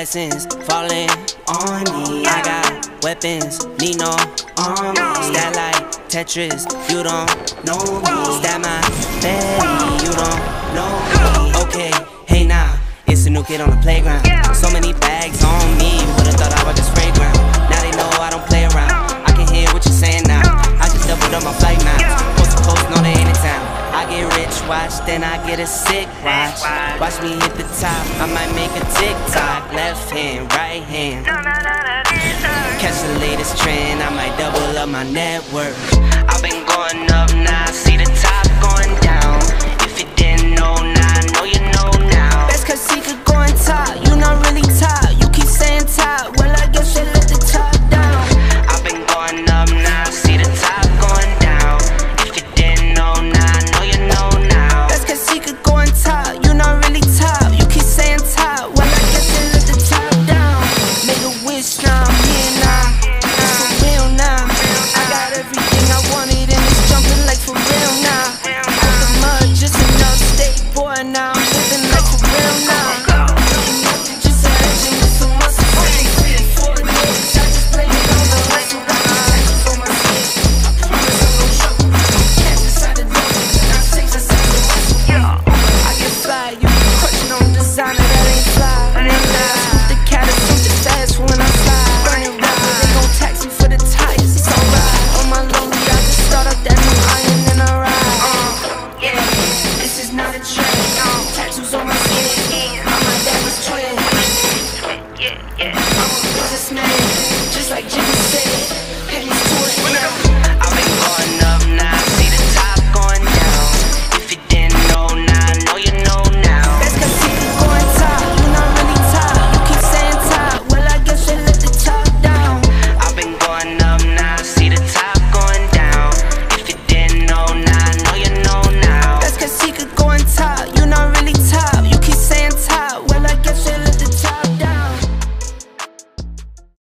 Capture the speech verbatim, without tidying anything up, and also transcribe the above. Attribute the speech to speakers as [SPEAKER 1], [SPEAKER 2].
[SPEAKER 1] blessings falling on me. I got weapons, need no army. Stat like Tetris, you don't know me. Stat my baby, you don't know me. Okay, hey now, it's a new kid on the playground. So many bags on me, would've thought I was just fragrant. Now they know I don't play around. I can hear what you're saying now. I just doubled up my flight miles. Post to post, no they ain't in town. I get rich, watch, then I get a sick watch. Watch me hit the top, I might make a TikTok. Left hand, right hand. Catch the latest trend, I might double up my net worth. I've been going up now, see the top going down. If you didn't know now, I know you know now. Best cause he could go on top, you not really top. You keep saying top, well I guess you let the top down. I've been going up now, see the top going down. If you didn't know now, I know you know now. Best cause he could go on top, you not really top. You keep saying top, well I guess you let the top down. Made a wish now, I'm here now. It's for real now. I got everything I wanted and it's jumping like for real now. Out the mud, just enough state boy now. I'm living like for real now. Just a legend with some muscle. For the days, I just play it on the lights. So got my eyes on my skin. I promise I'm no trouble. Can't decide the door, and I say just like the muscle. I get fly, you be crushing on designer that ain't fly. And then last with the cat is something fast when I slide. Burning rubber, they gon' tax me for the tires. It's alright. On my lonely, I just start up that new iron and I ride. Uh, yeah, this is not a trend. Uh, tattoos on my skin. I'm my dad's twin. Yeah, yeah. I'm a businessman, just like Jimmy said. Pennies to it.